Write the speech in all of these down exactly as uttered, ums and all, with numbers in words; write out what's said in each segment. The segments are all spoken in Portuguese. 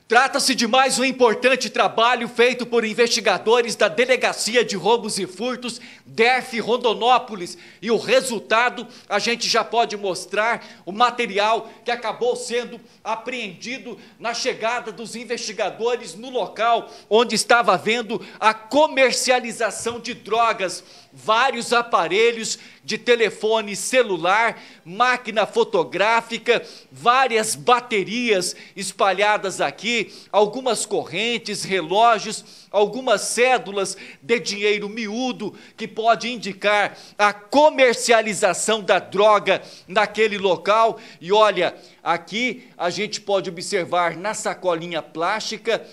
Trata-se de mais um importante trabalho feito por investigadores da Delegacia de Roubos e Furtos, D E F Rondonópolis, e o resultado a gente já pode mostrar, o material que acabou sendo apreendido na chegada dos investigadores no local onde estava havendo a comercialização de drogas, vários aparelhos de telefone celular, máquina fotográfica, várias baterias espalhadas aqui, algumas correntes, relógios, algumas cédulas de dinheiro miúdo que pode indicar a comercialização da droga naquele local. E olha, aqui a gente pode observar na sacolinha plástica,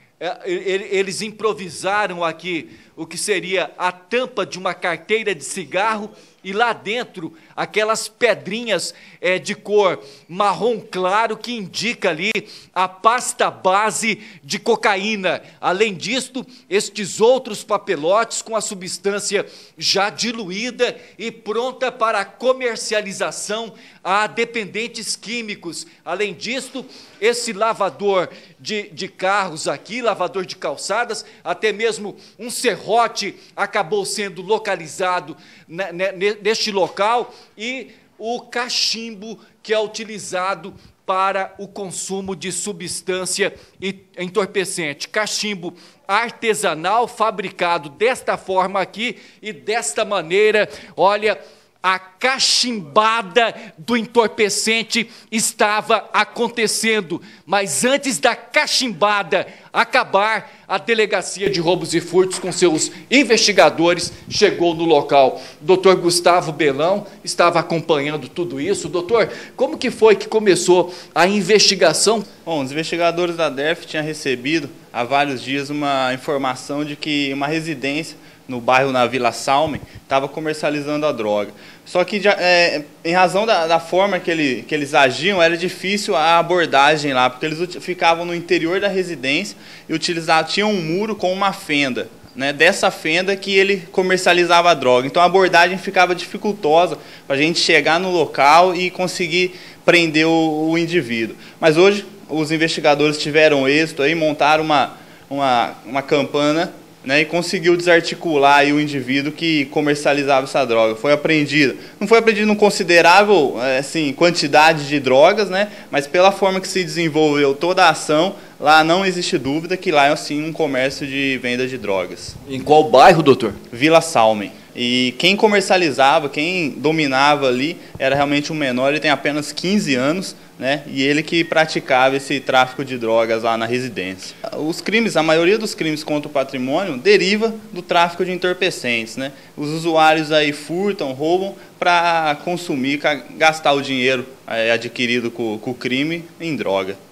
eles improvisaram aqui o que seria a tampa de uma carteira de cigarro e lá dentro aquelas pedrinhas é, de cor marrom claro que indica ali a pasta base de cocaína. Além disto, estes outros papelotes com a substância já diluída e pronta para a comercialização a dependentes químicos. Além disto, esse lavador de, de carros aqui, lavador de calçadas, até mesmo um serrote acabou sendo localizado na, na, neste local, e o cachimbo que é utilizado para o consumo de substância entorpecente. Cachimbo artesanal, fabricado desta forma aqui e desta maneira. Olha, a cachimbada do entorpecente estava acontecendo, mas antes da cachimbada acabar, a Delegacia de Roubos e Furtos, com seus investigadores, chegou no local. Doutor Gustavo Belão estava acompanhando tudo isso. Doutor, como que foi que começou a investigação? Bom, os investigadores da D E F tinham recebido há vários dias uma informação de que uma residência no bairro, na Vila Salme, estava comercializando a droga. Só que, é, em razão da, da forma que, ele, que eles agiam, era difícil a abordagem lá, porque eles ficavam no interior da residência e utilizavam, tinham um muro com uma fenda, né, dessa fenda que ele comercializava a droga. Então a abordagem ficava dificultosa para a gente chegar no local e conseguir prender o, o indivíduo. Mas hoje os investigadores tiveram êxito, aí, montaram uma, uma, uma campana, né, e conseguiu desarticular aí o indivíduo que comercializava essa droga. Foi apreendido. Não foi apreendido uma considerável assim, quantidade de drogas, né, mas pela forma que se desenvolveu toda a ação, lá não existe dúvida que lá é assim um comércio de venda de drogas. Em qual bairro, doutor? Vila Salme. E quem comercializava, quem dominava ali, era realmente um menor, ele tem apenas quinze anos, né? E ele que praticava esse tráfico de drogas lá na residência. Os crimes, a maioria dos crimes contra o patrimônio deriva do tráfico de entorpecentes, né? Os usuários aí furtam, roubam para consumir, gastar o dinheiro é, adquirido com, com o crime em droga.